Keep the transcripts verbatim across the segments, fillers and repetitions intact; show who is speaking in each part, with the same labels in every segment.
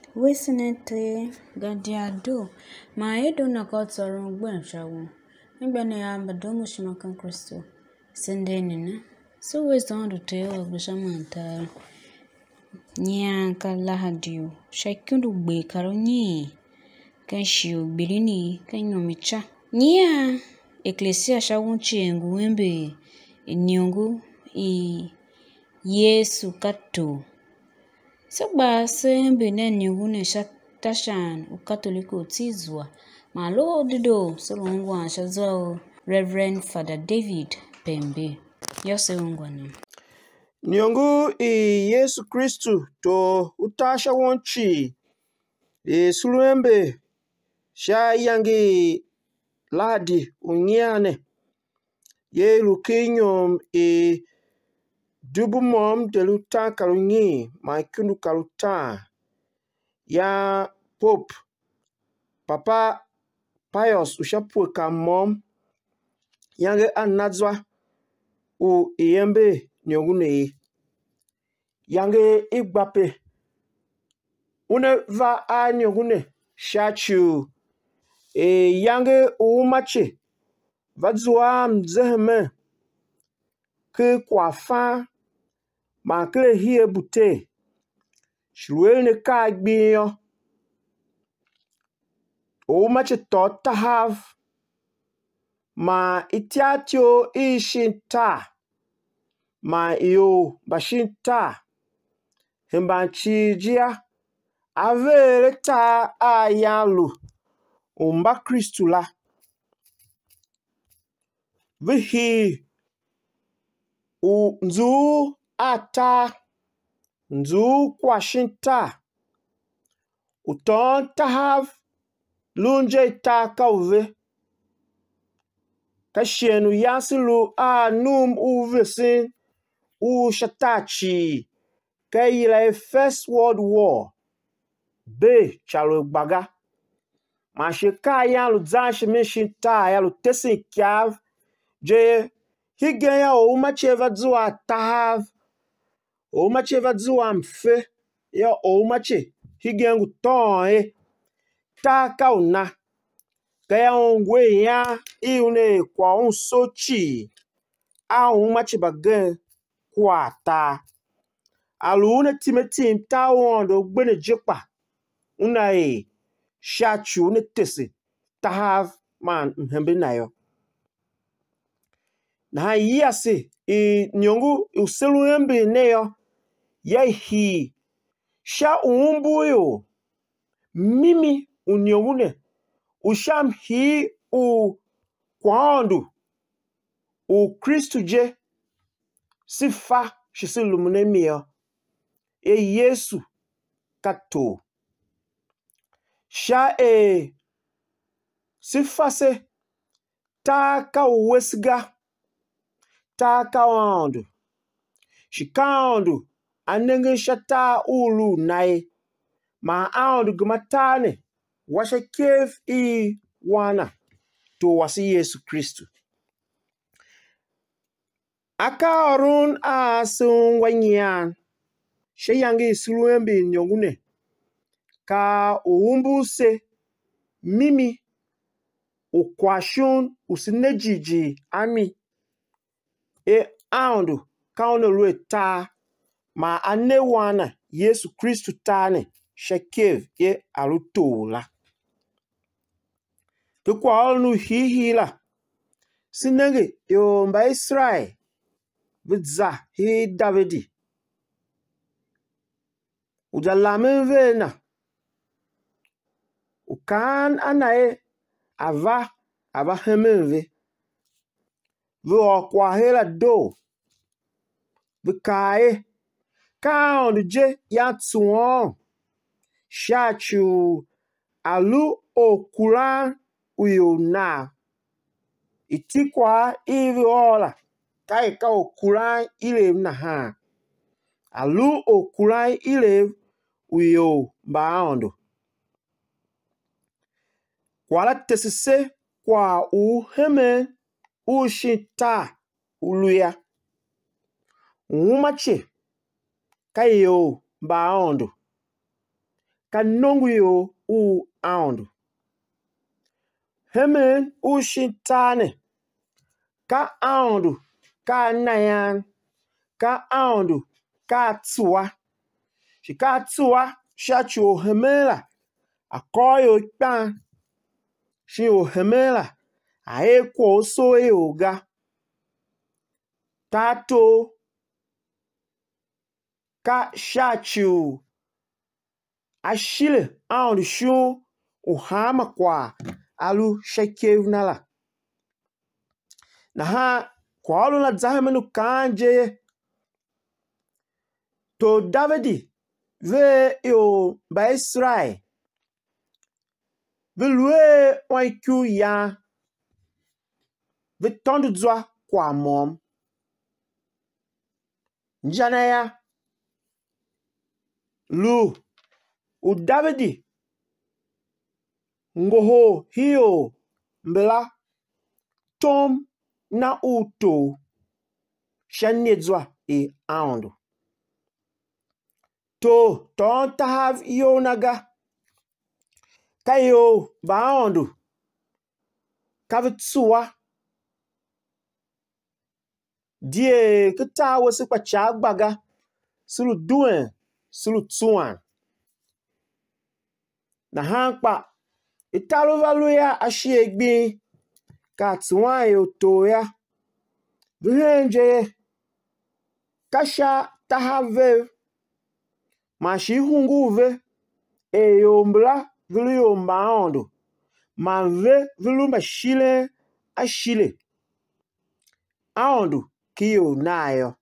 Speaker 1: Wesinete gadiado ma edo na kotsoro gbanshawo ngbe na ya badomo shimakan Kristo sende nina so weson do te o gushamanta nya ka Lahadi shakundu gbe karo nyi kan shio bilini kan nyomicha nya eklesia shawunchi nguwembe Inyongu i Yesu kato Sogba sembe ne nyungu ne shatashan u katoliko tizwa ma Lohodedoo solongwa shazo Reverend Fada David Pember yose ungwana
Speaker 2: Nyungu i Yesu Kristu to utasha wonchi e suluembe sha yangi Lahadi unyane ye luke Inyom e dubu mom de luta kalunyi ma kundu kaluta ya Pope Papa Pius ushapwe ka mom yange anadzwa u iyembe nyongune yange igbape une va a nyongune shachu e yange umache vadzwa mzehme ke kwafa ma kle hie bute shruel ne ka gbiyo umache to tahav ma itiatio ishinta ma iyo bashinta hembanchi jia avere ta ayalu umba Kristula vihi u nzu ata nzu kwashinta uton tahav lunje ta kauve kashienu yasilu a num uvesin u shatachi kayila First World War be chalo baga ma sheka yalu zanshi mishinta yalu tesin kyav je higenya o umacheva dzua tahav o umacheva dzua mfe ya o umache higengu ton ta kauna kaya ongwe ya iune kwa unsochi a umache bagen kwa ta alune timetim ta wondo gbene jekpa una e shachu ne tese tahav man mhembe nayo na yase e nyongu uselu embe neyo ya hi sha umbu yo mimi unyongune usham hi u kwandu u Kristu je sifa shisilumune miyo e Yesu kato sha e sifa se ta ka wesga ta ka wandu shikandu anenge shata ulu nai ma aundu gumatane washa kev i wana to wasi Yesu Kristu aka orun a sun wanyan sheyangi suluembi nyongune ka uumbu se mimi ukwashun usinejiji ami e aundu kauna lue ta ma anewana Yesu Kristu tane shekev e alutola to kwa olu hihi la sinenge yo mba Israel bidza hi Davidi udalame vena ukan anae ava ava hemeve vo kwa hela do vikae kaun je ya tuon shachu alu okura uyona itikwa ivi ola kai ka okura ile na ha alu okura ile uyo baondo kwala tesise kwa uheme ushita uluya umache kayo baondo ka nongu yo u aundu. Hemen u shintane ka aundu ka nayan ka aundu ka tsua. Shi ka tsua shachu hemela akoyo pan. Shi o hemela ae kwa so e oga. Tato ka shachu ashile aundu shu o hama kwa alu shekevnala. Na ha kwa alu na zahemenu kanje to Davidi ve yo ba Israel ve lue oiku ya ve tondu zwa kwa mom njana ya lu u Davidi ngoho hiyo mbela tom na uto shanedzwa e aundu. To ton tahav yo naga kayo ba aundu kavitsua die kita wasi kwa chagbaga sulu duen sulu tsuan. Na hankpa italo valuya ashiegbi ka tsuan yo toya vihenje kasha tahave mashi hunguve e yombla vilu yomba aundu ma ve vilu mashile ashile aundu kiyo nayo.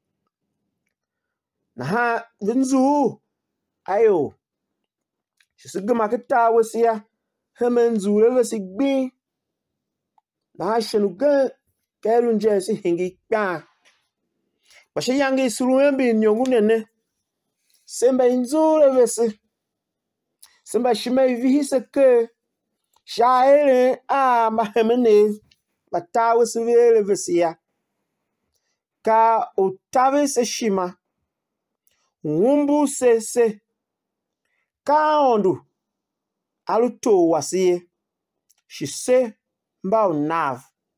Speaker 2: Na ha vinzu ayo shisigma kita wasiya hemen zure wasi gbi. Na ha shenuga kelun jesi hingi kya bashi yangi suru embi nyongu nene semba inzure wasi semba shime vihise ke shaere a mahemene bata wasi vele wasiya ka otave se shima wumbu se se ka ondu aluto wasiye shise mba unav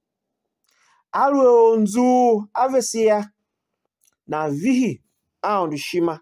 Speaker 2: alu onzu avesiya na vihi aundu shima.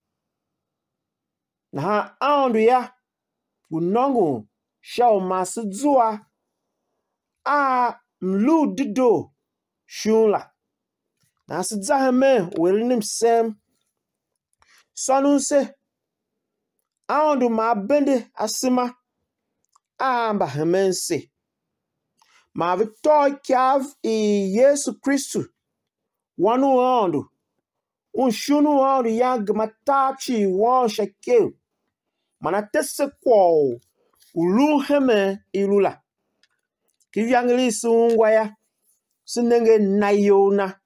Speaker 2: Na ha aundu ya unongu shao masuzua a Lohodedoo shunla. Na suzaheme welinim sem sonunse aundu ma bende asima amba hemense ma vitoy kyav i Yesu Kristu wanu aundu un shunu aundu yang matachi wan shekel mana tese kwa ulu heme ilula kivyangili sungwaya sinenge nayona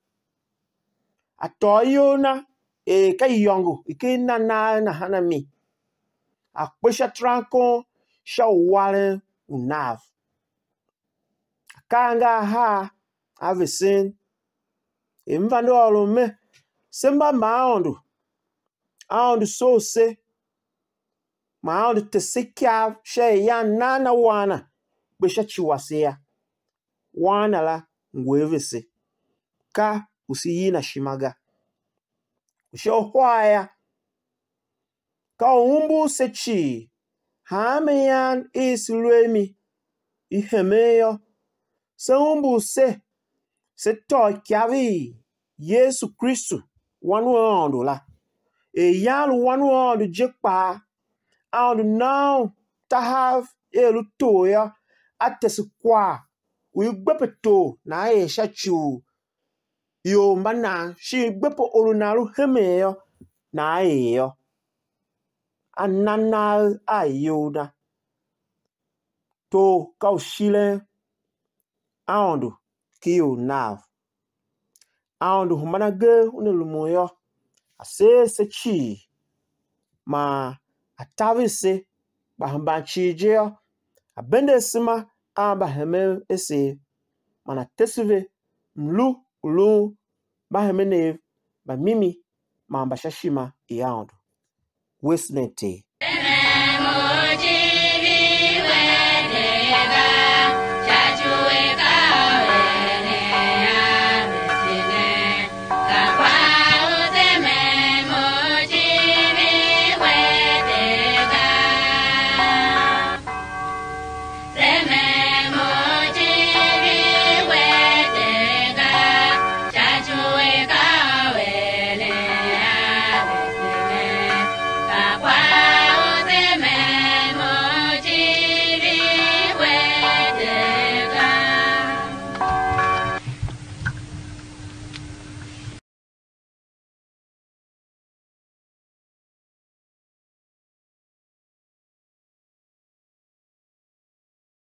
Speaker 2: atoyona e kayongo ikina na na hanami akpesha tranko shawale unav kanga ha avesin imvando olume semba maundu aundu so se maundu tesikya she ya nana wana besha chiwasia wana la ngwevese ka usiyina shimaga usho hwaya ka umbu sechi hameyan islwemi ihemeyo se umbu se se to kyavi Yesu Kristu wanu aundu la e yalu wanu aundu jekpa aundu now tahav elu toya atesikwa uyugbepeto na e shachu yo mbana shi gbepo olunalu hemeyo na ayo anana ayoda to kaushile aundu kiyo nav aundu humana ge unelumuyo ase se chi ma atavise bahamba chijeo abende sima amba heme ese mana tesive mlu ulu bahemene ba mimi mamba shashima iaundu wesnete.
Speaker 3: Lahadi.